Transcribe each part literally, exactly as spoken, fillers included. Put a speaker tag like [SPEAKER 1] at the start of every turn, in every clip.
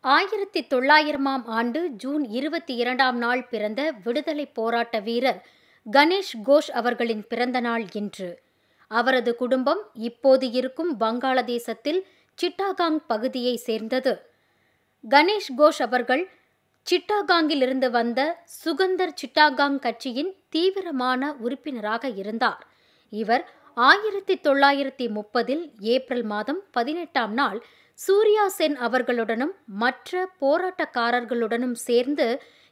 [SPEAKER 1] ஆயிரத்தி தொள்ளாயிரமாம் ஆண்டு ஜூன் இருபத்தி இரண்டாம் நாள் பிறந்த விடுதலை போராட்ட வீரர் கணேஷ் கோஷ் அவர்களின் பிறந்த நாள் இன்று. அவரது குடும்பம் இப்போது இருக்கும் வங்காளதேசத்தில் சிட்டாகாங் பகுதியை சேர்ந்தது. கணேஷ் கோஷ் அவர்கள் சிட்டாகாங்கிலிருந்து வந்த சுகந்தர் சிட்டாகாங் கட்சியின் தீவிரமான உறுப்பினராக இருந்தார். இவர் ஆயிரத்தி தொள்ளாயிரத்தி முப்பதில் ஏப்ரல் மாதம் பதினெட்டாம் நாள் சூர்யா சென் அவர்களுடனும் மற்ற போராட்டக்காரர்களுடனும் சேர்ந்து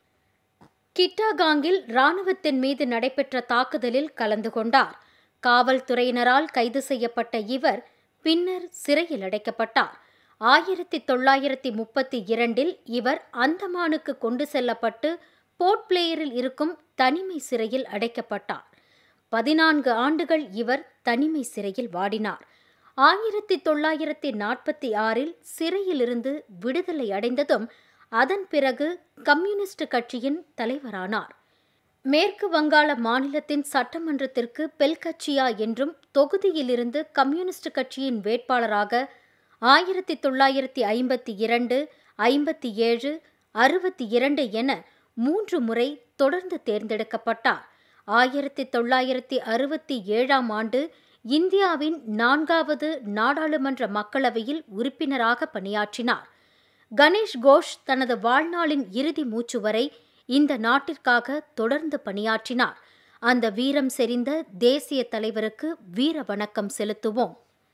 [SPEAKER 1] கிட்டாகாங்கில் இராணுவத்தின் மீது நடைபெற்ற தாக்குதலில் கலந்து கொண்டார். காவல்துறையினரால் கைது செய்யப்பட்ட இவர் பின்னர் சிறையில் அடைக்கப்பட்டார். ஆயிரத்தி தொள்ளாயிரத்தி முப்பத்தி இரண்டில் இவர் அந்தமானுக்கு கொண்டு செல்லப்பட்டு போர்ட் பிளேயரில் இருக்கும் தனிமை சிறையில் அடைக்கப்பட்டார். பதினான்கு ஆண்டுகள் இவர் தனிமை சிறையில் வாடினார். ஆயிரத்தி தொள்ளாயிரத்தி நாற்பத்தி ஆறில் சிறையிலிருந்து விடுதலை அடைந்ததும் அதன் பிறகு கம்யூனிஸ்ட் கட்சியின் தலைவரானார். மேற்கு வங்காள மாநிலத்தின் சட்டமன்றத்திற்கு பெல்கச்சியா என்றும் தொகுதியிலிருந்து கம்யூனிஸ்ட் கட்சியின் வேட்பாளராக ஆயிரத்தி தொள்ளாயிரத்தி ஐம்பத்தி இரண்டு, ஐம்பத்தி ஏழு, அறுபத்தி இரண்டு என மூன்று முறை தொடர்ந்து தேர்ந்தெடுக்கப்பட்டார். ஆயிரத்தி தொள்ளாயிரத்தி அறுபத்தி ஏழாம் ஆண்டு இந்தியாவின் நான்காவது நாடாளுமன்ற மக்களவையில் உறுப்பினராக பணியாற்றினார். கணேஷ் கோஷ் தனது வாழ்நாளின் இறுதி மூச்சு வரை இந்த நாட்டிற்காக தொடர்ந்து பணியாற்றினார். அந்த வீரம் செறிந்த தேசிய தலைவருக்கு வீர வணக்கம் செலுத்துவோம்.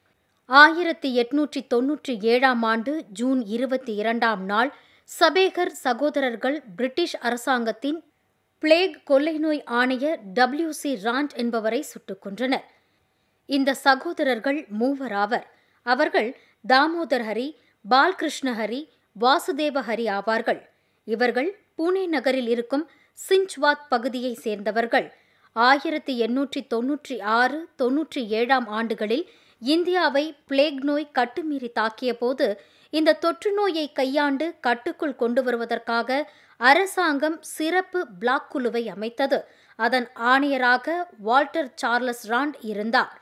[SPEAKER 1] ஆயிரத்தி எட்நூற்றி தொன்னூற்றி ஏழாம் ஆண்டு ஜூன் இருபத்தி இரண்டாம் நாள் சபேகர் சகோதரர்கள் பிரிட்டிஷ் அரசாங்கத்தின் பிளேக் கொள்ளை நோய் ஆணையர் டபிள்யூ சி ராண்ட் என்பவரை சுட்டுக் கொன்றனர். இந்த சகோதரர்கள் மூவராவர். அவர்கள் தாமோதர் ஹரி, பால்கிருஷ்ண ஹரி, வாசுதேவ ஹரி ஆவார்கள். இவர்கள் புனே நகரில் இருக்கும் சிஞ்ச்வாத் பகுதியை சேர்ந்தவர்கள். ஆயிரத்தி எண்ணூற்றி தொன்னூற்றி ஆறு தொன்னூற்றி ஏழாம் ஆண்டுகளில் இந்தியாவை பிளேக் நோய் கட்டுமீறி தாக்கிய போது இந்த தொற்று நோயை கையாண்டு கட்டுக்குள் கொண்டு வருவதற்காக அரசாங்கம் சிறப்பு பிளாக் குழுவை அமைத்தது. அதன் ஆணையராக வால்டர் சார்லஸ் ராண்ட் இருந்தார்.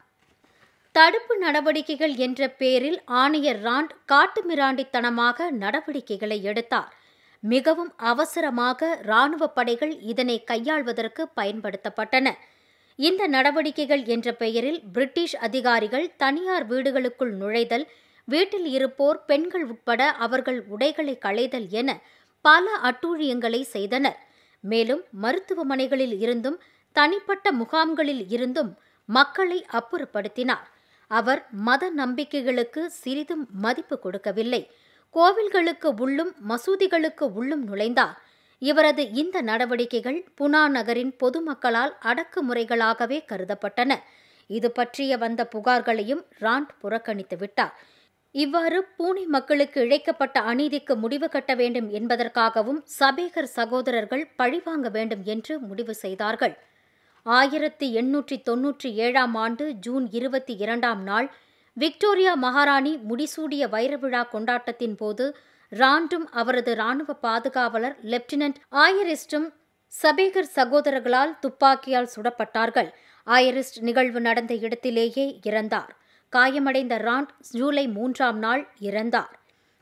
[SPEAKER 1] தடுப்பு நடவடிக்கைகள் என்ற பேரில் ஆணையர் ராண்ட் காட்டுமிராண்டித்தனமாக நடவடிக்கைகளை எடுத்தார். மிகவும் அவசரமாக இராணுவ படைகள் இதனை கையாள்வதற்கு பயன்படுத்தப்பட்டன. இந்த நடவடிக்கைகள் என்ற பெயரில் பிரிட்டிஷ் அதிகாரிகள் தனியார் வீடுகளுக்குள் நுழைதல், வீட்டில் இருப்போர் பெண்கள் உட்பட அவர்கள் உடைகளை களைதல் என பல அட்டூழியங்களை செய்தனர். மேலும் மருத்துவமனைகளில் இருந்தும் தனிப்பட்ட முகாம்களில் இருந்தும் மக்களை அப்புறப்படுத்தினார். அவர் மத நம்பிக்கைகளுக்கு சிறிதும் மதிப்பு கொடுக்கவில்லை. கோவில்களுக்கு உள்ளும் மசூதிகளுக்கு உள்ளும் நுழைந்தார். இவரது இந்த நடவடிக்கைகள் புனா நகரின் பொதுமக்களால் அடக்குமுறைகளாகவே கருதப்பட்டன. இது பற்றிய வந்த புகார்களையும் ராண்ட் புறக்கணித்து விட்டார். இவ்வாறு பூனே மக்களுக்கு இழைக்கப்பட்ட அநீதிக்கு முடிவு கட்ட வேண்டும் என்பதற்காகவும் சபேகர் சகோதரர்கள் பழிவாங்க வேண்டும் என்று முடிவு செய்தார்கள். ஆயிரத்தி எண்ணூற்றி தொன்னூற்றி ஏழாம் ஆண்டு ஜூன் இருபத்தி இரண்டாம் நாள் விக்டோரியா மகாராணி முடிசூடிய வைரவிழா கொண்டாட்டத்தின் போது ராண்டும் அவரது இராணுவ பாதுகாவலர் லெப்டினன்ட் ஆயரிஸ்டும் சபேகர் சகோதரர்களால் துப்பாக்கியால் சுடப்பட்டார்கள். ஆயரிஸ்ட் நிகழ்வு நடந்த இடத்திலேயே இறந்தார். காயமடைந்த ராண்ட் ஜூலை மூன்றாம் நாள் இறந்தார்.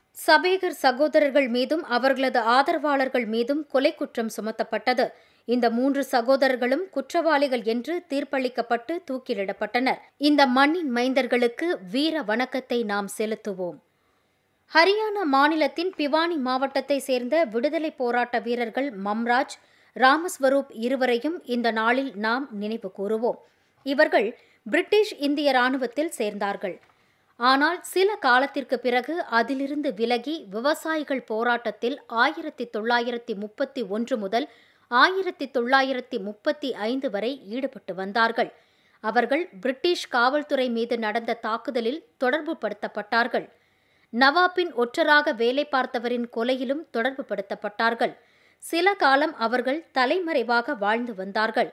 [SPEAKER 1] சபேகர் சகோதரர்கள் மீதும் அவர்களது ஆதரவாளர்கள் மீதும் கொலை குற்றம் சுமத்தப்பட்டது. இந்த மூன்று சகோதரர்களும் குற்றவாளிகள் என்று தீர்ப்பளிக்கப்பட்டு தூக்கிலிடப்பட்டனர். இந்த மண்ணின் மைந்தர்களுக்கு வீர வணக்கத்தை நாம் செலுத்துவோம். ஹரியானா மாநிலத்தின் பிவானி மாவட்டத்தை சேர்ந்த விடுதலை போராட்ட வீரர்கள் மம்ராஜ், ராமஸ்வரூப் இருவரையும் இந்த நாளில் நாம் நினைவு கூறுவோம். இவர்கள் பிரிட்டிஷ் இந்திய இராணுவத்தில் சேர்ந்தார்கள். ஆனால் சில காலத்திற்கு பிறகு அதிலிருந்து விலகி விவசாயிகள் போராட்டத்தில் ஆயிரத்தி தொள்ளாயிரத்தி முப்பத்தி ஒன்று முதல் ஆயிரத்தி தொள்ளாயிரத்தி முப்பத்தி ஐந்து வரை ஈடுபட்டு வந்தார்கள். அவர்கள் பிரிட்டிஷ் காவல்துறை மீது நடந்த தாக்குதலில் தொடர்பு படுத்தப்பட்டார்கள். நவாபின் ஒற்றராக வேலை பார்த்தவரின் கொலையிலும் தொடர்பு படுத்தப்பட்டார்கள். சில காலம் அவர்கள் தலைமறைவாக வாழ்ந்து வந்தார்கள்.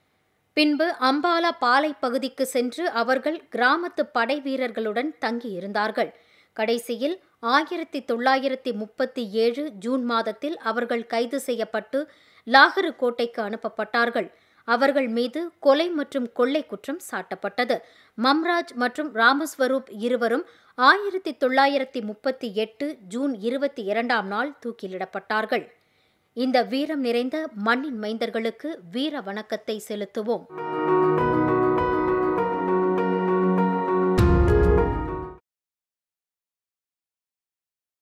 [SPEAKER 1] பின்பு அம்பாலா பாலை பகுதிக்கு சென்று அவர்கள் கிராமத்து படை வீரர்களுடன் தங்கியிருந்தார்கள். கடைசியில் ஆயிரத்தி தொள்ளாயிரத்தி முப்பத்தி ஏழு ஜூன் மாதத்தில் அவர்கள் கைது செய்யப்பட்டு லாகரு கோட்டைக்கு அனுப்பப்பட்டார்கள். அவர்கள் மீது கொலை மற்றும் கொள்ளை குற்றம் சாட்டப்பட்டது. மம்ராஜ் மற்றும் ராமஸ்வரூப் இருவரும் ஆயிரத்தி தொள்ளாயிரத்தி முப்பத்தி எட்டு ஜூன் இருபத்தி இரண்டாம் நாள் தூக்கிலிடப்பட்டார்கள். இந்த வீரம் நிறைந்த மண்ணின் மைந்தர்களுக்கு வீர வணக்கத்தை செலுத்துவோம்.